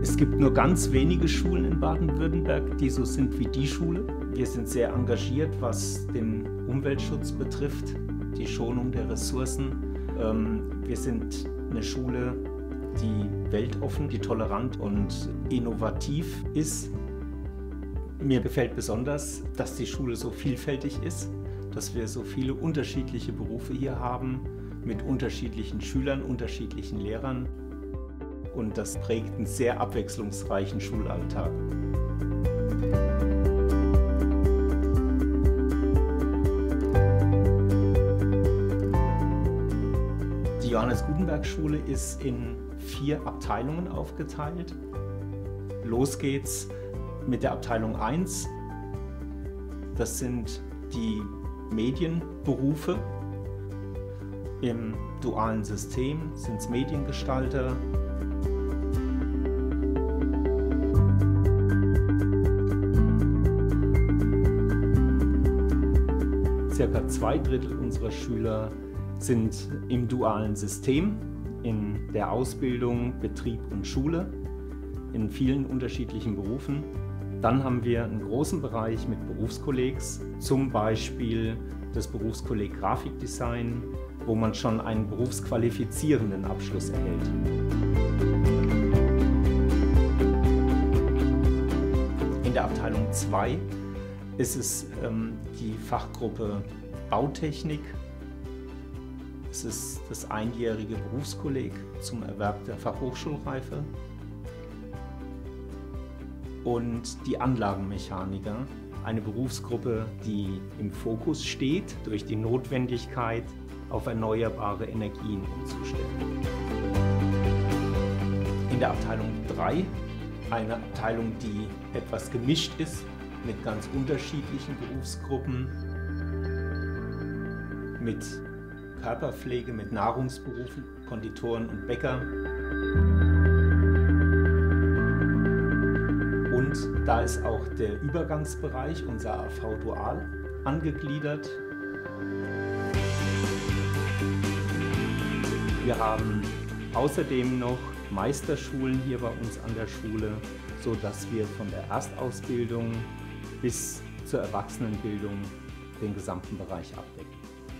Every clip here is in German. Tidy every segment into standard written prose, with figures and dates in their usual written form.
Es gibt nur ganz wenige Schulen in Baden-Württemberg, die so sind wie die Schule. Wir sind sehr engagiert, was den Umweltschutz betrifft, die Schonung der Ressourcen. Wir sind eine Schule, die weltoffen, die tolerant und innovativ ist. Mir gefällt besonders, dass die Schule so vielfältig ist, dass wir so viele unterschiedliche Berufe hier haben, mit unterschiedlichen Schülern, unterschiedlichen Lehrern. Und das prägt einen sehr abwechslungsreichen Schulalltag. Die Johannes-Gutenberg-Schule ist in 4 Abteilungen aufgeteilt. Los geht's mit der Abteilung 1. Das sind die Medienberufe. Im dualen System sind es Mediengestalter, circa 2/3 unserer Schüler sind im dualen System, in der Ausbildung, Betrieb und Schule, in vielen unterschiedlichen Berufen. Dann haben wir einen großen Bereich mit Berufskollegs, zum Beispiel das Berufskolleg Grafikdesign, wo man schon einen berufsqualifizierenden Abschluss erhält. In der Abteilung 2 ist es die Fachgruppe Bautechnik. Es ist das einjährige Berufskolleg zum Erwerb der Fachhochschulreife. Und die Anlagenmechaniker, eine Berufsgruppe, die im Fokus steht durch die Notwendigkeit, auf erneuerbare Energien umzustellen. In der Abteilung 3, eine Abteilung, die etwas gemischt ist, mit ganz unterschiedlichen Berufsgruppen, mit Körperpflege, mit Nahrungsberufen, Konditoren und Bäcker. Und da ist auch der Übergangsbereich, unser AV Dual, angegliedert. Wir haben außerdem noch Meisterschulen hier bei uns an der Schule, sodass wir von der Erstausbildung bis zur Erwachsenenbildung den gesamten Bereich abdecken.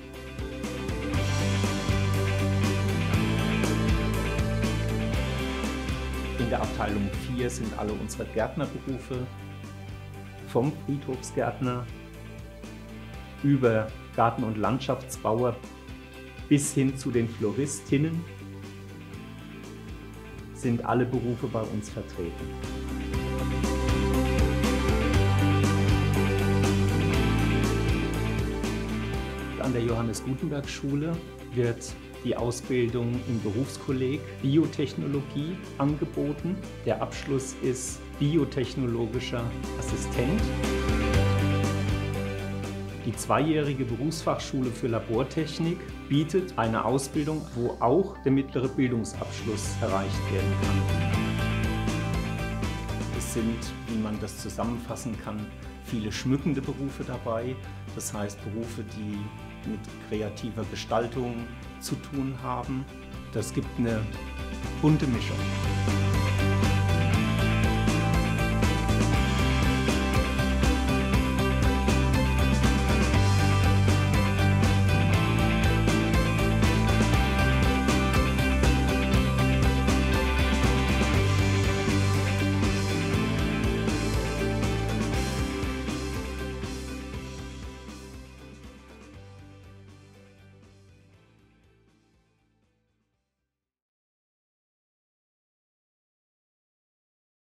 In der Abteilung 4 sind alle unsere Gärtnerberufe, vom Friedhofsgärtner über Garten- und Landschaftsbauer bis hin zu den Floristinnen sind alle Berufe bei uns vertreten. An der Johannes-Gutenberg-Schule wird die Ausbildung im Berufskolleg Biotechnologie angeboten. Der Abschluss ist biotechnologischer Assistent. Die 2-jährige Berufsfachschule für Labortechnik bietet eine Ausbildung, wo auch der mittlere Bildungsabschluss erreicht werden kann. Es sind, wie man das zusammenfassen kann, viele schmückende Berufe dabei. Das heißt Berufe, die mit kreativer Gestaltung zu tun haben. Das gibt eine bunte Mischung.